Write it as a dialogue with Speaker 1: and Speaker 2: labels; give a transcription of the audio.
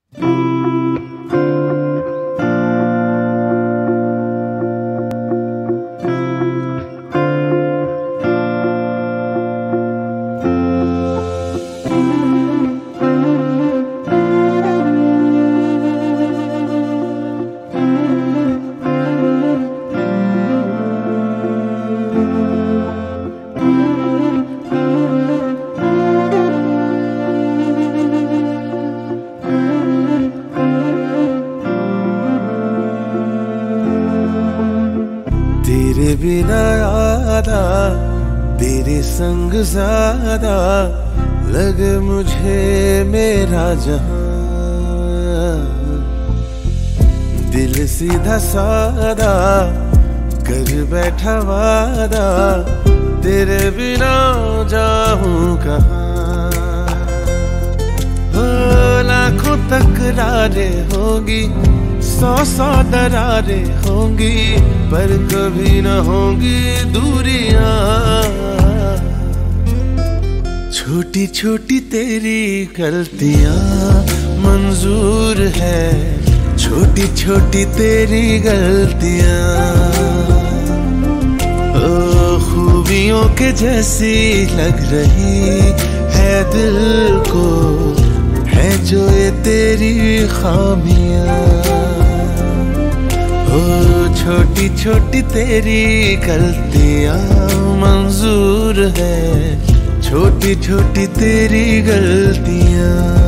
Speaker 1: तेरे बिना आधा तेरे संग ज्यादा लगे मुझे मेरा जहां। दिल सीधा सादा कर बैठा वादा तेरे बिना जाऊं कहाँ। हो लाखों तकरारें होगी, सौ सौ दरारें होंगी, पर कभी न होंगी दूरियां। छोटी छोटी तेरी गलतियां मंजूर है, छोटी छोटी तेरी गलतियां। ओ खूबियों के जैसी लग रही है दिल को, है जो ये तेरी खामियां। ओ छोटी छोटी तेरी गलतियां मंजूर है, छोटी छोटी तेरी गलतियां।